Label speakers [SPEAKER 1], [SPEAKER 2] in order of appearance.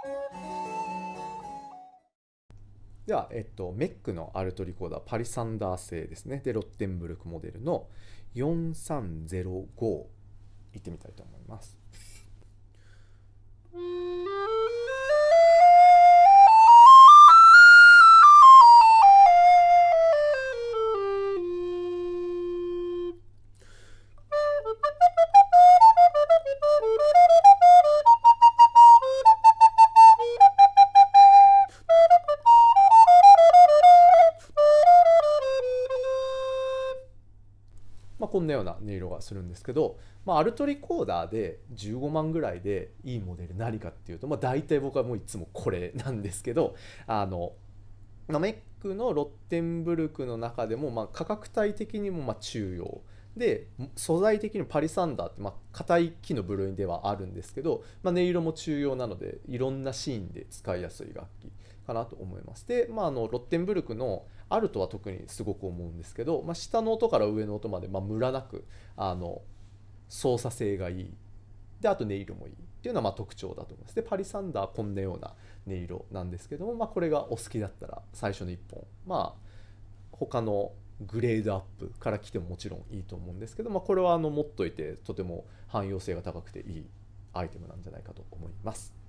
[SPEAKER 1] では、メックのアルトリコーダー、パリサンダー製ですね。で、ロッテンブルクモデルの4305いってみたいと思います。こんなような音色がするんですけど、アルトリコーダーで15万ぐらいでいいモデル何かっていうと、大体僕はもういつもこれなんですけど、メックのロッテンブルクの中でも価格帯的にも中庸で、素材的にパリサンダーって硬い木の部類ではあるんですけど、音色も中庸なのでいろんなシーンで使いやすい楽器かなと思います。で、ロッテンブルクのアルトは特にすごく思うんですけど、下の音から上の音までムラなく操作性がいい。で、あと音色もいいっていうのは特徴だと思います。で、パリサンダーはこんなような音色なんですけども、これがお好きだったら最初の1本、他のグレードアップから来てももちろんいいと思うんですけど、これは持っといてとても汎用性が高くていいアイテムなんじゃないかと思います。